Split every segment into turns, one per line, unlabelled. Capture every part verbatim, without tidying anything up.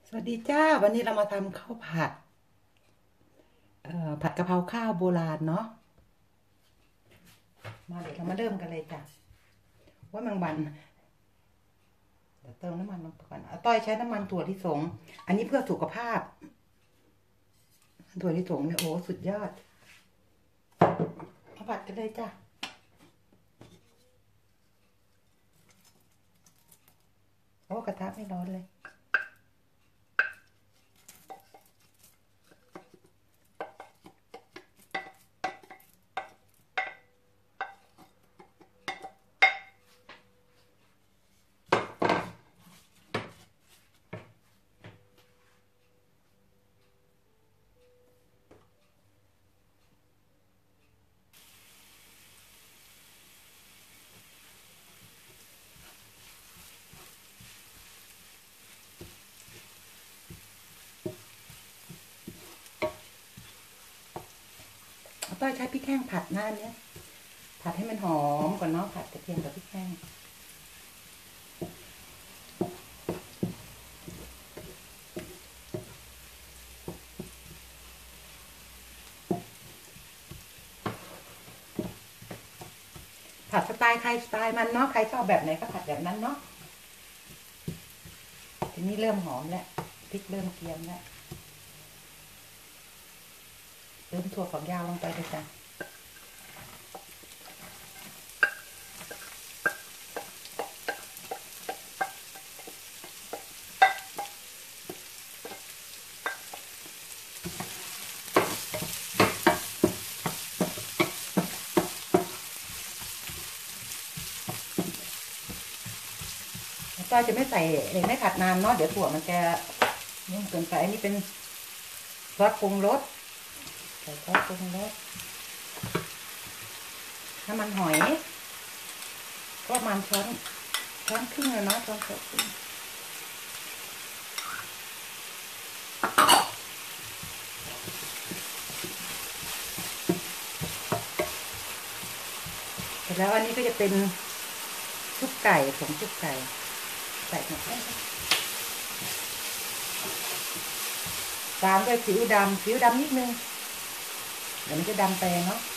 สวัสดีจ้าวันนี้เรามาทำข้าวผัดเอ่อผัดกะเพราข้าวโบราณเนาะมาเดี๋ยวเรามาเริ่มกันเลยจ้ะว่าแมงวันเดี๋ยวเติมน้ำมันลงไปก่อนอาต้อยใช้น้ำมันถั่วลิสงอันนี้เพื่อสุขภาพถั่วลิสงเนี่ยโอ้สุดยอดมาผัดกันเลยจ้ะโอ้กระทะไม่ร้อนเลยอาต้อยใช้พริกแห้งผัดหน้าเนี้ยผัดให้มันหอมก่อนเนาะผัดกระเทียมกับพริกแห้งผัดสไตล์ใครสไตล์มันเนาะใครชอบแบบไหนก็ผัดแบบนั้นเนาะทีนี้เริ่มหอมแล้วพริกเริ่มเกรียมแล้วเติมถั่วฝักยาวลงไปเลยจ้ะก็จะไม่ใส่ไม่ผัดนานเนาะเดี๋ยวถั่วมันจะนุ่มเกินไปอันนี้เป็นซอสปรุงรสใส่ซอสปรุงรสน้ำมันหอยก็ประมาณช้อนช้อนครึ่งเลยเนาะช้อนครึ่งเสร็จแล้วอันนี้ก็จะเป็นซุปไก่ผงซุปไก่ใส่หมดแล้วตามด้วยซีอิ๊วดำซีอิ๊วดำนิดนึงเดี๋ยวมันจะดำไปเนาะ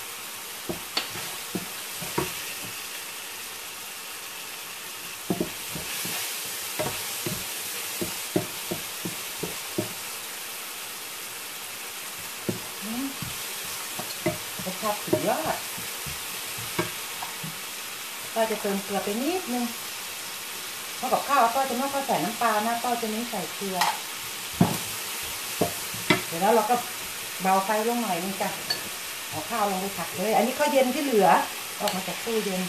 รสชาติสุดยอดก็จะเติมเกลือไปนิดนึงเพราะกับข้าวก็จะไม่ค่อยใส่น้ำปลานะก็จะไม่ใส่เกลือเดี๋ยวแล้วเราก็เบาไฟลงหน่อยนึงจ้ะเอาข้าวลงไปผัดเลยอันนี้ข้าวเย็นที่เหลือออกมาจากตู้เย็น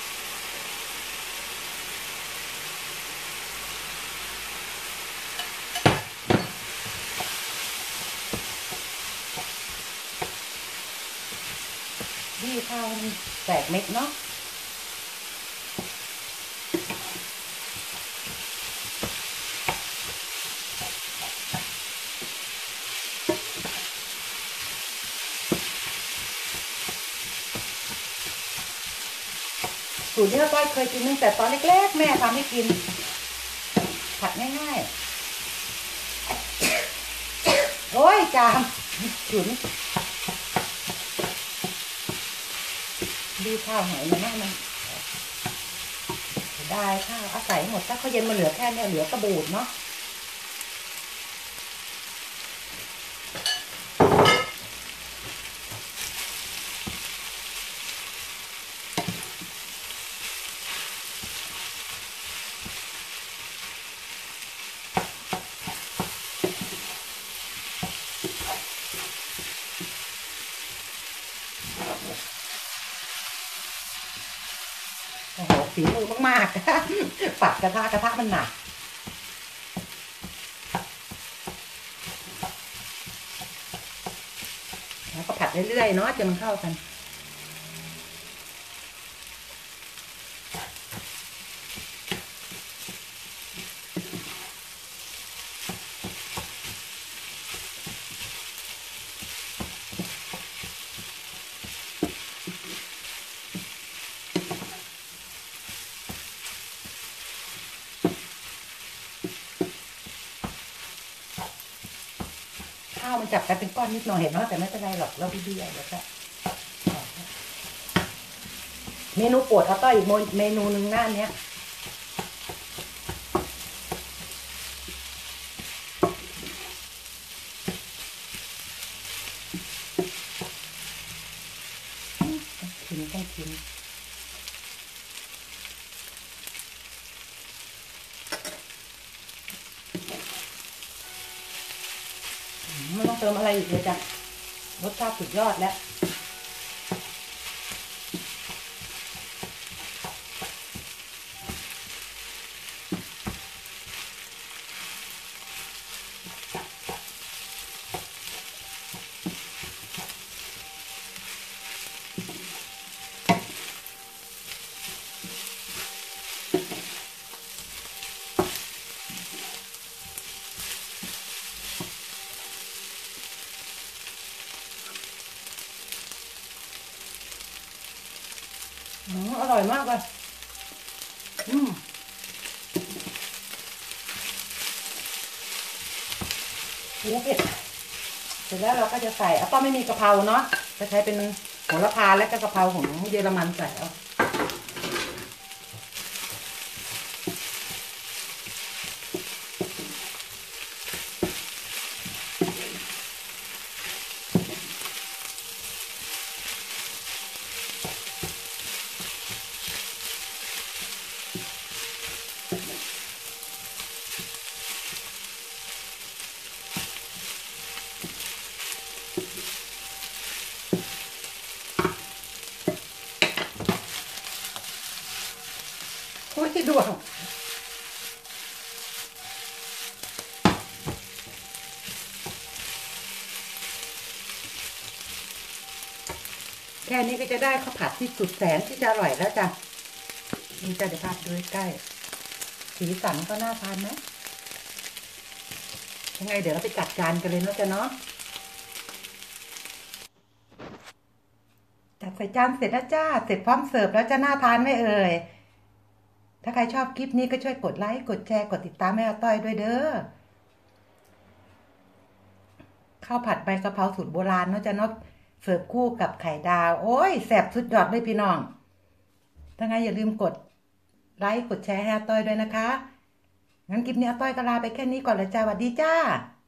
นี่ข้าวมันแตกเม็ดเนาะสูตรที่เราเคยกินตั้งแต่ตอนเล็กๆแม่ทำให้กินผัดง่ายๆโอ้ยจามฉุนดีข้าวหอยมันนะมันได้ข้าวอาศัยหมดถ้าเขาเย็นมาเหลือแค่นี้เหลือกระบูดเนาะโอ้โหฝีมือมากๆปัดกระทะกระทะมันหนักแล้วก็ผัดเรื่อยๆเนาะจนมันเข้ากันข้าวมันจับกันเป็นก้อนนิดหน่อยเห็นไหมแต่ไม่เป็นไรหรอกเราดีๆเดี๋ยวจะเมนูโปรดเอาต้อยอีกเมนูหนึ่งหน้าเนี้ยกินต้องกินไม่ต้องเติมอะไรอีกเลยจ้ะรสชาติสุดยอดแล้วอร่อยมากเลยอืมโอ้เผ็ดเสร็จแล้วเราก็จะใส่อ่ะต้องไม่มีกะเพราเนาะจะใช้เป็นโหระพาและก็กะเพราของเยอรมันใส่เอาโอ้ยที่ดวงแค่นี้ก็จะได้ข้าวผัดที่สุดแสนที่จะอร่อยแล้วจ้ะนี่จะเดี๋ยวพาดูใกล้สีสันก็น่าทานไหมยังไงเดี๋ยวเราไปจัดจานกันเลยนะจ๊ะเนาะจัดใส่จานเสร็จแล้วจ้าเสร็จพร้อมเสิร์ฟแล้วจะน่าทานไหมเอ่ยถ้าใครชอบคลิปนี้ก็ช่วยกดไลค์กดแชร์กดติดตามแม่อาต้อยด้วยเด้อข้าวผัดใบกะเพราสูตรโบราณเนาะจ๊ะเนาะเสิร์ฟคู่กับไข่ดาวโอ้ยแซ่บสุดยอดเลยพี่น้องถ้าไงอย่าลืมกดไลค์กดแชร์ให้อาต้อยด้วยนะคะงั้นคลิปนี้อาต้อยก็ลาไปแค่นี้ก่อนเลยจ้าสวัสดีจ้า